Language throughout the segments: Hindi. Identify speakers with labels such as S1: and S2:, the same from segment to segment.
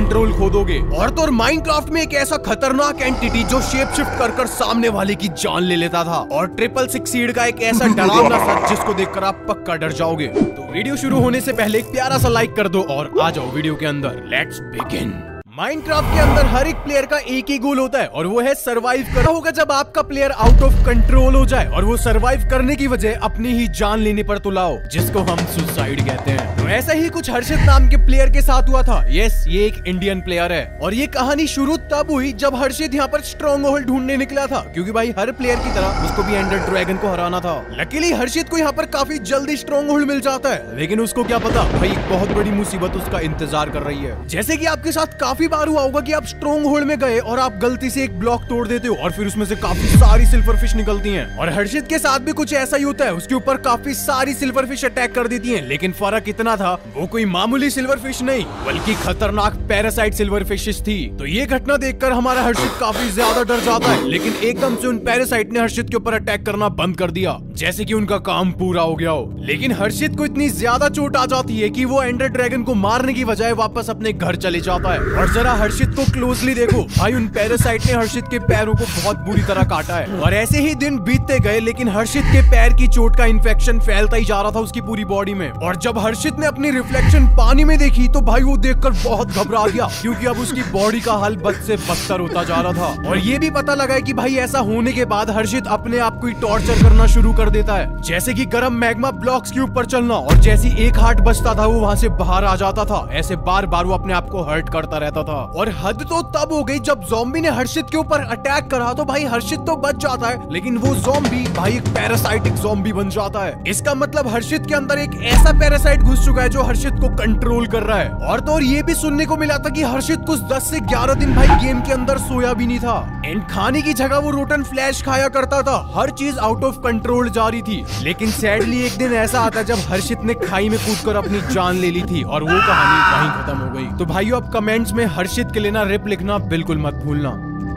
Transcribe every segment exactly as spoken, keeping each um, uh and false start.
S1: कंट्रोल खो दोगे। और तो और माइनक्राफ्ट में एक ऐसा खतरनाक एंटिटी जो शेप शिफ्ट कर कर सामने वाले की जान ले लेता था, और ट्रिपल सिक्स सीड का एक ऐसा डरावना सच जिसको देखकर आप पक्का डर जाओगे। तो वीडियो शुरू होने से पहले एक प्यारा सा लाइक कर दो और आ जाओ वीडियो के अंदर। Let's begin. माइनक्राफ्ट के अंदर हर एक प्लेयर का एक ही गोल होता है और वो है सरवाइव करना। होगा जब आपका प्लेयर आउट ऑफ कंट्रोल हो जाए और वो सरवाइव करने की वजह अपनी ही जान लेने पर तुलाओ, जिसको हम सुसाइड कहते हैं। तो ऐसा ही कुछ हर्षित नाम के प्लेयर के साथ हुआ था। यस, ये एक इंडियन प्लेयर है और ये कहानी शुरू तब हुई जब हर्षित यहाँ पर स्ट्रॉन्ग होल्ड ढूंढने निकला था, क्योंकि भाई हर प्लेयर की तरह उसको भी एंडर ड्रैगन को हराना था। लकीली हर्षित को यहाँ पर काफी जल्दी स्ट्रॉन्ग होल्ड मिल जाता है, लेकिन उसको क्या पता भाई एक बहुत बड़ी मुसीबत उसका इंतजार कर रही है। जैसे कि आपके साथ काफी बार हुआ होगा कि आप स्ट्रॉन्ग होल्ड में गए और आप गलती से एक ब्लॉक तोड़ देते हो और फिर उसमें से काफी सारी सिल्वर फिश निकलती हैं। और हर्षित के साथ भी कुछ ऐसा ही होता है, उसके ऊपर काफी सारी सिल्वर फिश अटैक कर देती हैं, लेकिन फर्क इतना था वो कोई मामूली सिल्वर फिश नहीं बल्कि खतरनाक पैरासाइट सिल्वर फिशेस थी। तो ये घटना देखकर हमारा हर्षित काफी ज्यादा डर जाता है, लेकिन एकदम से उन पैरासाइट ने हर्षित के ऊपर अटैक करना बंद कर दिया, जैसे कि उनका काम पूरा हो गया हो। लेकिन हर्षित को इतनी ज्यादा चोट आ जाती है कि वो एंडर ड्रैगन को मारने की बजाय वापस अपने घर चले जाता है। और जरा हर्षित को क्लोजली देखो भाई, उन पैरासाइट ने हर्षित के पैरों को बहुत बुरी तरह काटा है। और ऐसे ही दिन बीतते गए, लेकिन हर्षित के पैर की चोट का इन्फेक्शन फैलता ही जा रहा था उसकी पूरी बॉडी में। और जब हर्षित ने अपनी रिफ्लेक्शन पानी में देखी तो भाई वो देखकर बहुत घबरा गया, क्योंकि अब उसकी बॉडी का हाल बद से बदतर होता जा रहा था। और ये भी पता लगा कि भाई ऐसा होने के बाद हर्षित अपने आप को ही टॉर्चर करना शुरू कर देता है, जैसे कि गर्म मैग्मा ब्लॉक्स के ऊपर चलना, और जैसी एक हार्ट बचता था वो वहाँ से बाहर आ जाता था। ऐसे बार बार वो अपने आप को हर्ट करता रहता था। और हद तो तब हो गई जब ज़ॉम्बी ने हर्षित के ऊपर अटैक करा तो भाई हर्षित तो बच जाता है, लेकिन वो ज़ॉम्बी भाई एक पैरासाइटिक ज़ॉम्बी बन जाता है। इसका मतलब हर्षित के अंदर एक ऐसा पैरासाइट घुस चुका है जो हर्षित को कंट्रोल कर रहा है। और तो और ये भी सुनने को मिला था कि हर्षित कुछ दस से ग्यारह दिन भाई गेम के अंदर सोया भी नहीं था, एंड खाने की जगह वो रोटन फ्लैश खाया करता था। हर चीज आउट ऑफ कंट्रोल जा रही थी। लेकिन सैडली एक दिन ऐसा आता जब हर्षित ने खाई में कूदकर अपनी जान ले ली थी और वो कहानी वहीं खत्म हो गई। तो भाइयों अब कमेंट्स में हर्षित के लिए ना रिप लिखना बिल्कुल मत भूलना।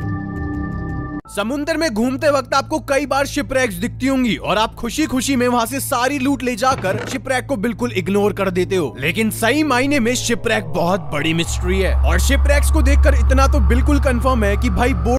S1: समुद्र में घूमते वक्त आपको कई बार शिपरैक्स दिखती होंगी और आप खुशी खुशी में वहाँ से सारी लूट ले जाकर शिपरैक को बिल्कुल इग्नोर कर देते हो, लेकिन सही मायने में शिपरैक बहुत बड़ी मिस्ट्री है। और शिपरैक्स को देखकर इतना तो बिल्कुल कंफर्म है कि भाई